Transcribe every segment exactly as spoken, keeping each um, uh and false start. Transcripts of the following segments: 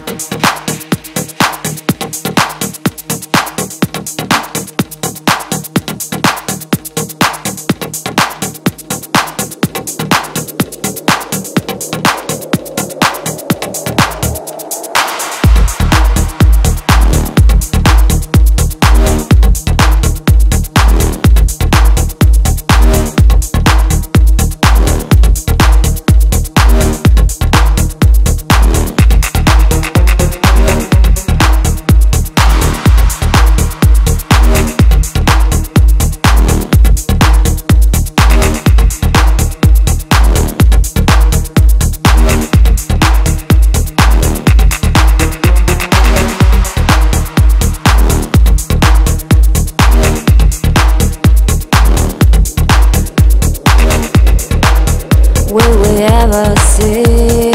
never see.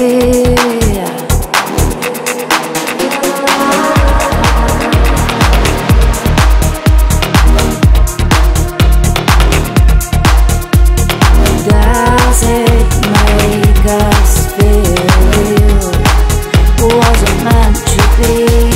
Does it make us feel? Was it meant to be?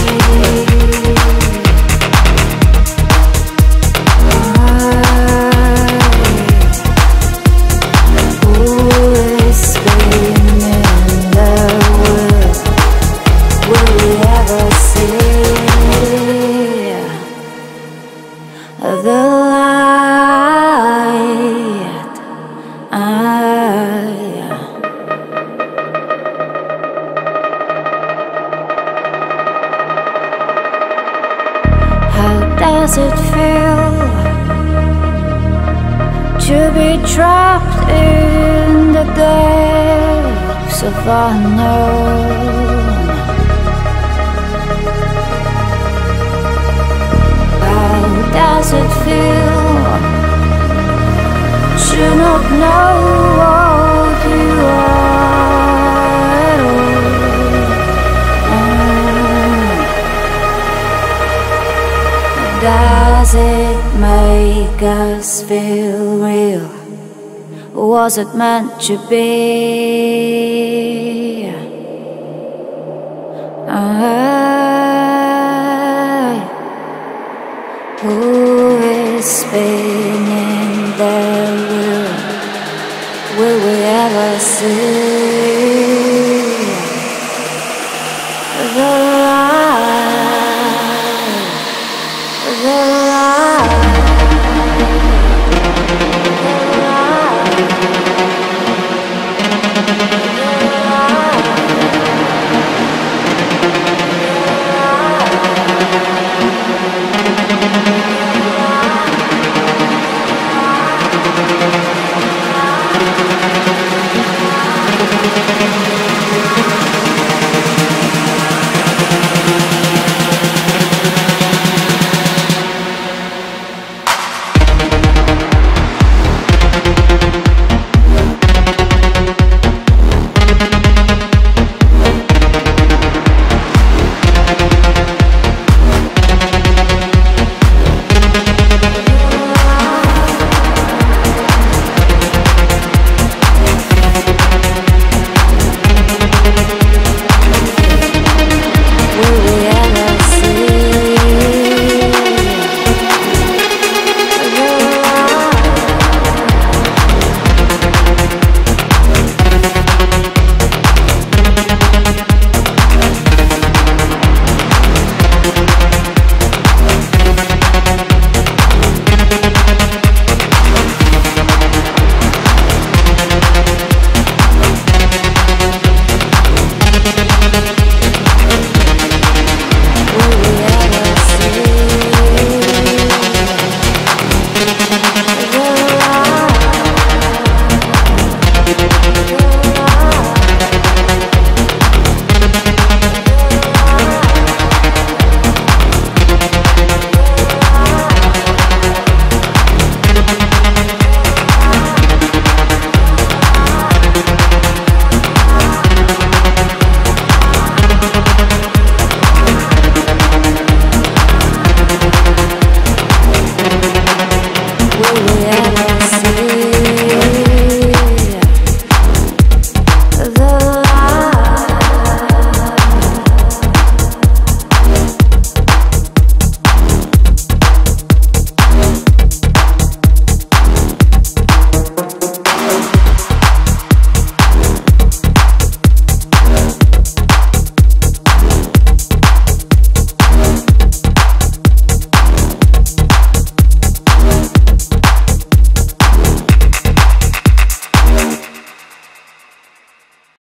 The light, I, how does it feel to be trapped in the depths of unknown? Does it feel to not know what you are at all? Does it make us feel real? Was it meant to be? I Who is spinning their wheel? Will we ever see the